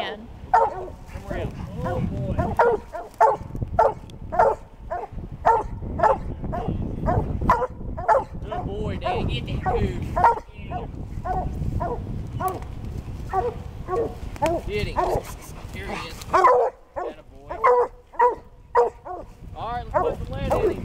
can. Come around. Oh boy. Good boy, Daddy. Get that food. Get him. Here he is.